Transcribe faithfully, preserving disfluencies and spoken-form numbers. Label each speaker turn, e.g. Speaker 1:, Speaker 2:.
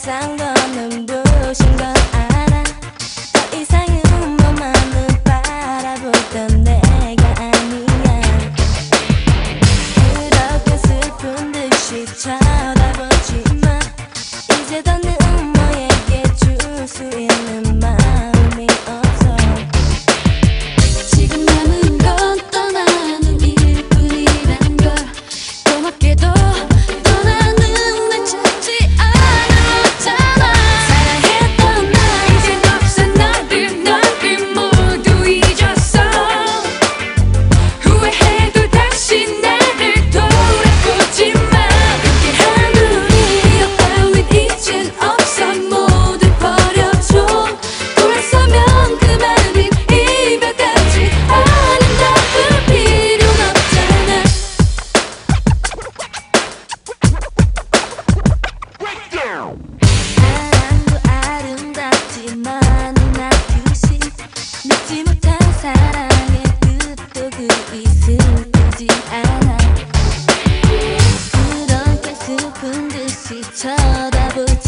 Speaker 1: 이상 더 눈부신 건 알아. 더 이상은 너만을 바라보던 내가 아니야. 그렇게 슬픈 듯이 쳐다보지마. 이제 더는 너에게 줄 수 있는 마음이 없어.
Speaker 2: 지금 남은 건 떠나는 일뿐이란 걸 고맙게도 떠나는 날 찾지 않았잖아.
Speaker 1: 사랑했던 나
Speaker 2: 이젠 없어. 나를 너를 모두 잊었어. 후회해도 다시 나를 돌아보지 마. 함께한 우리 기억 따윈 이젠 없어. 모두 버려줘. 돌아서면 그만인 이별까지 아름다울 필요는 없잖아.
Speaker 1: 사랑도 아름답지만 나 듯이 믿지 못한 사랑의 끝도 그리 슬프지 않아. 그렇게 슬픈 듯이 쳐다보지